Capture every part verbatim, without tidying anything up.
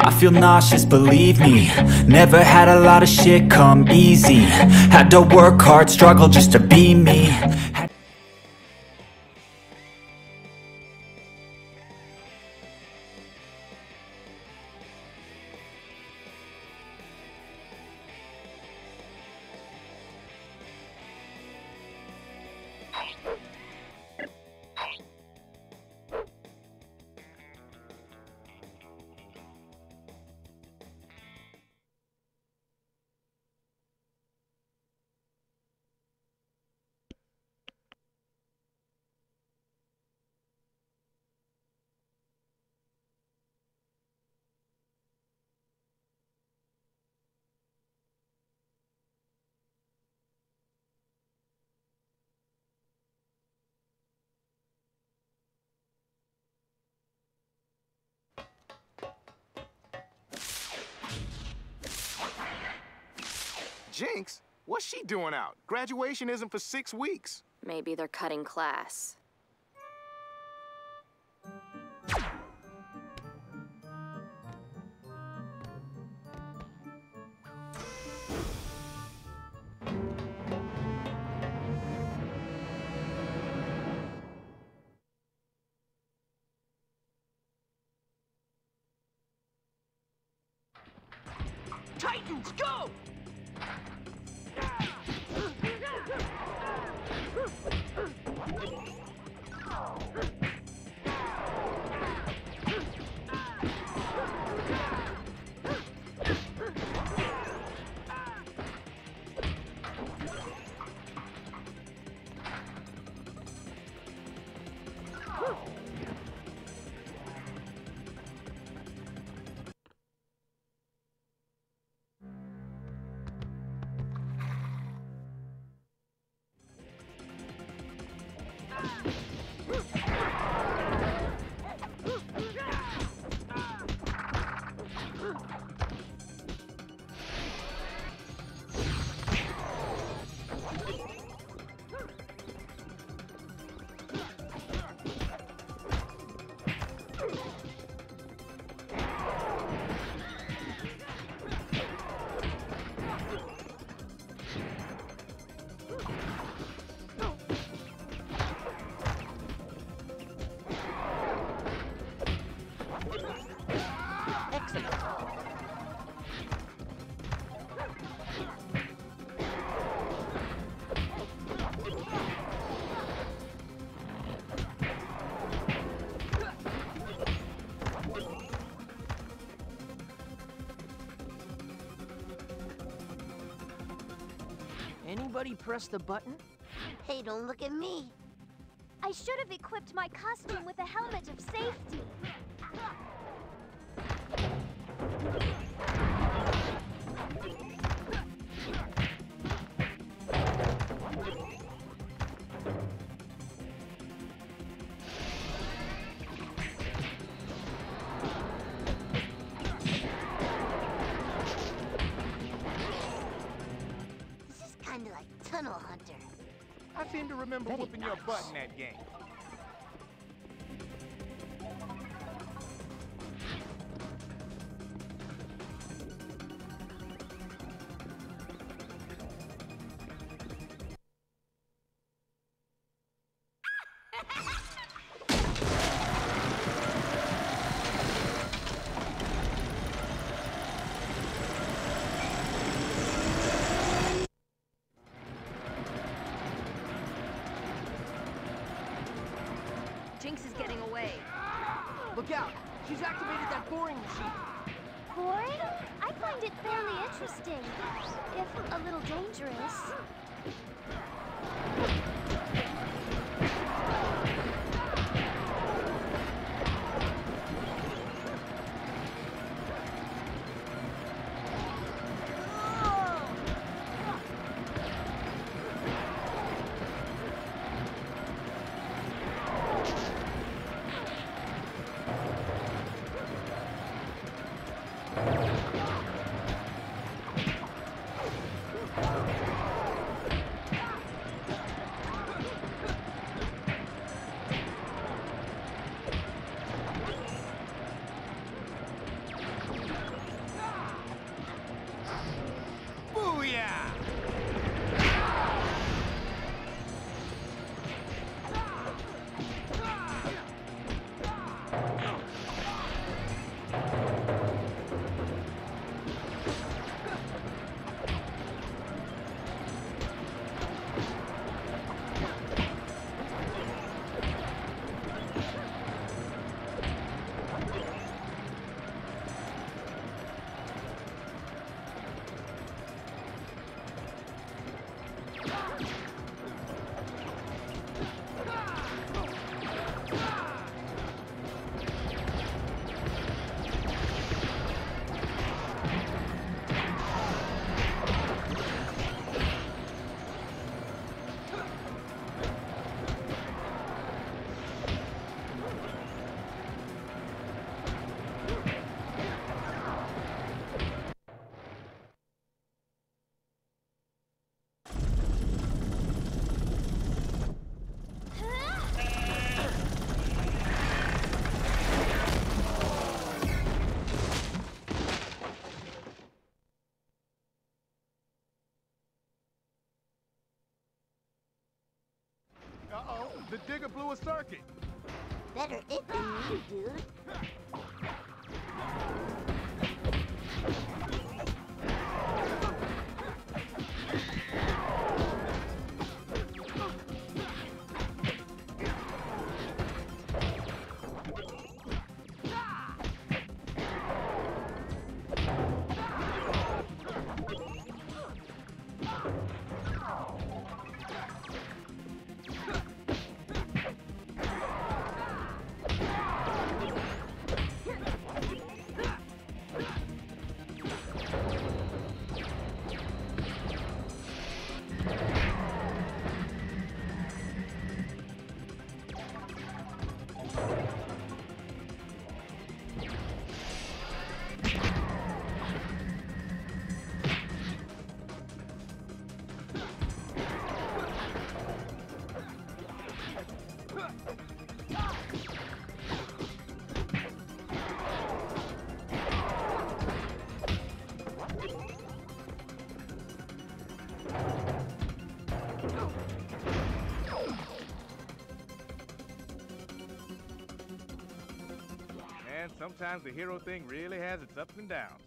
I feel nauseous, believe me. Never had a lot of shit come easy. Had to work hard, struggle just to be me. Had Jinx? What's she doing out? Graduation isn't for six weeks. Maybe they're cutting class. Titans, go! Anybody press the button? Hey, don't look at me. I should have equipped my costume with a helmet of safety. Kinda like Tunnel Hunter. I seem to remember Very whooping nice. your butt in that game. Jinx is getting away. Look out! She's activated that boring machine. Boring? I find it fairly interesting, if a little dangerous. The digger blew a circuit. Better it than you, dude. Man, sometimes the hero thing really has its ups and downs.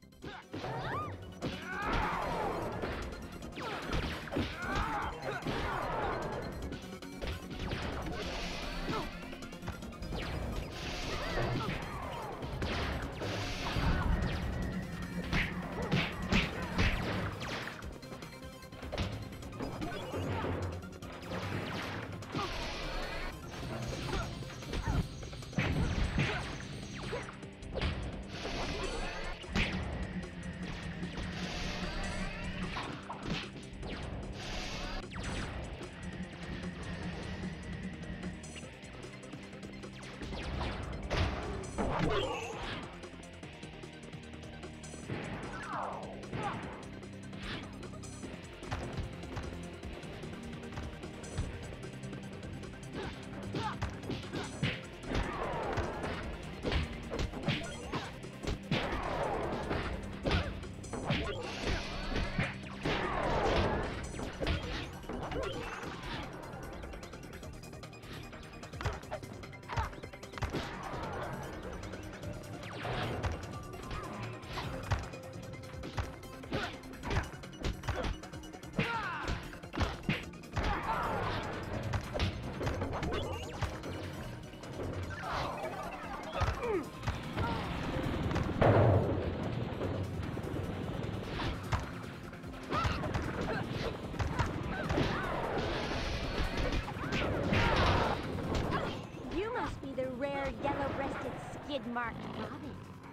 Yellow-breasted skid-marked robin.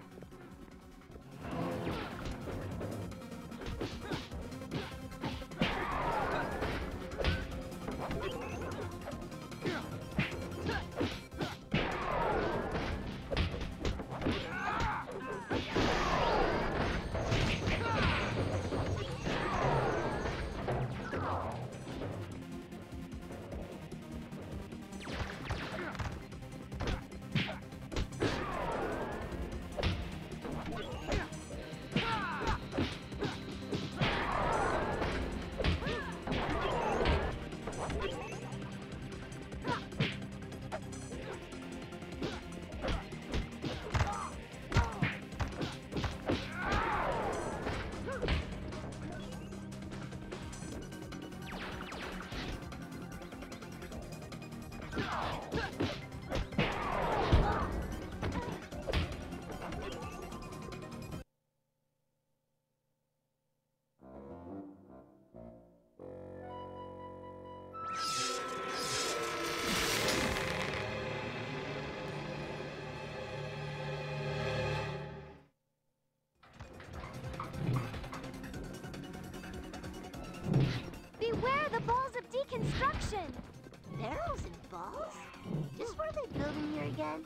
Beware the balls of deconstruction! Barrels and balls? Just what are they building here again?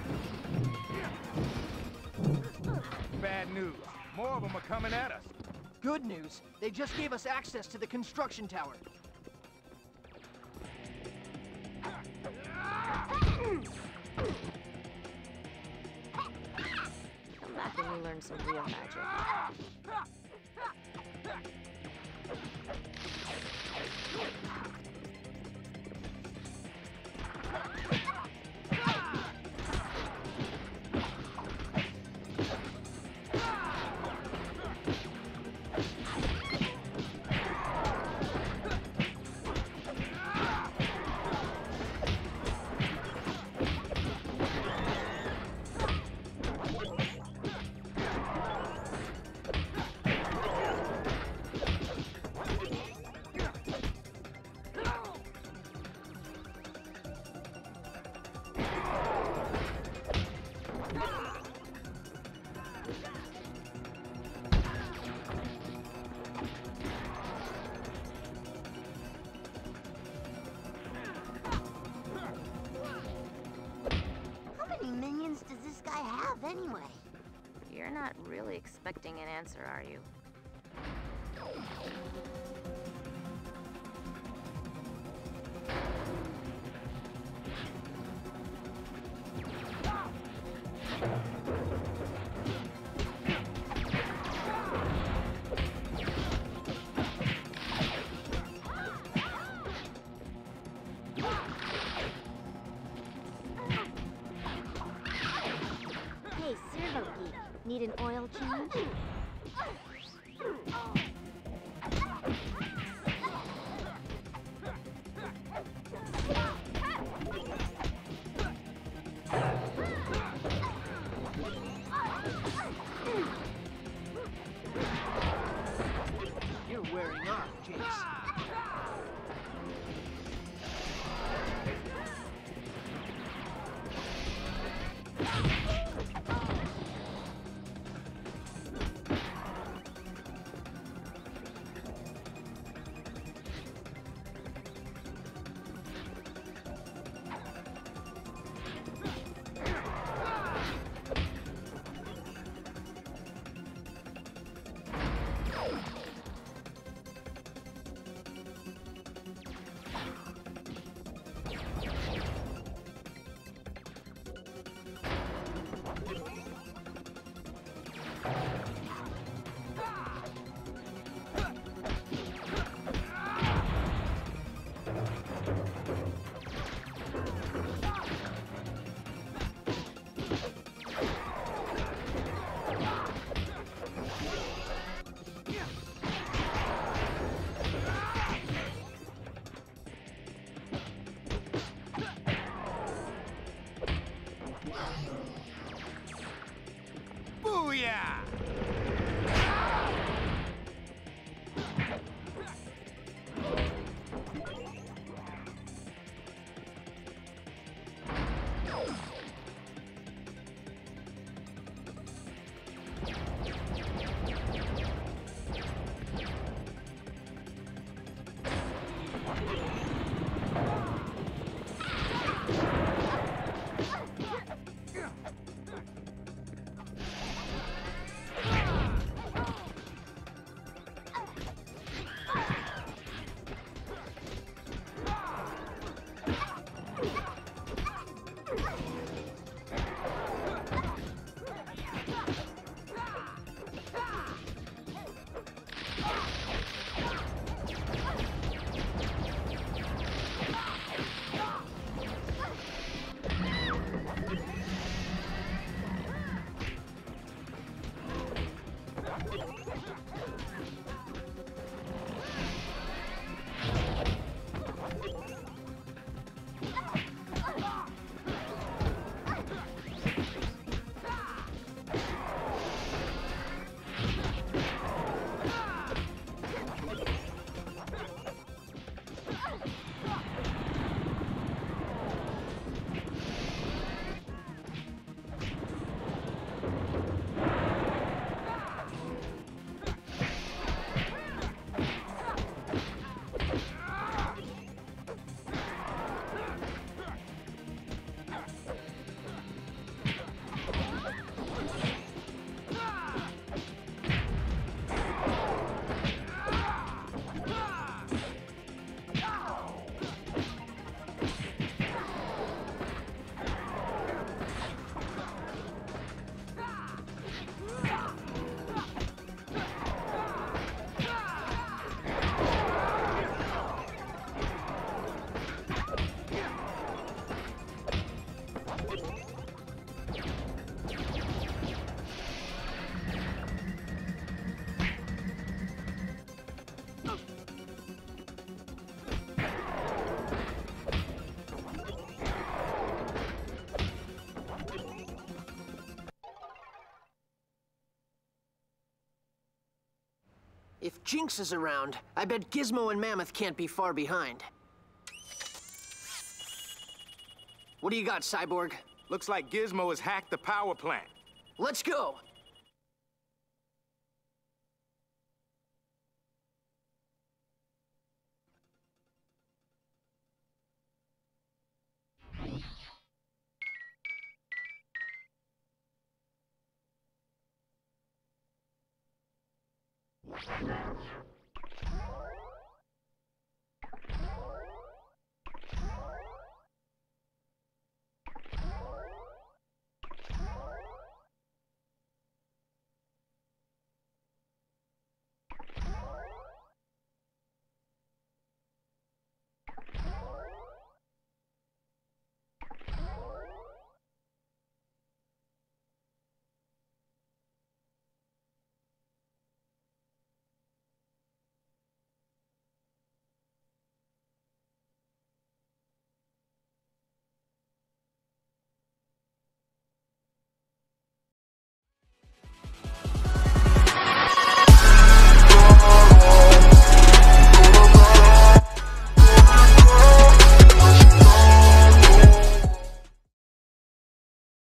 Bad news. More of them are coming at us. Good news. They just gave us access to the construction tower. Come back when you learn some real magic. Does this guy have anyway? You're not really expecting an answer, are you? Hey, Servo Geek, need an oil change? You're wearing off, Jinx. Booyah! If Jinx is around, I bet Gizmo and Mammoth can't be far behind. What do you got, Cyborg? Looks like Gizmo has hacked the power plant. Let's go! Yeah.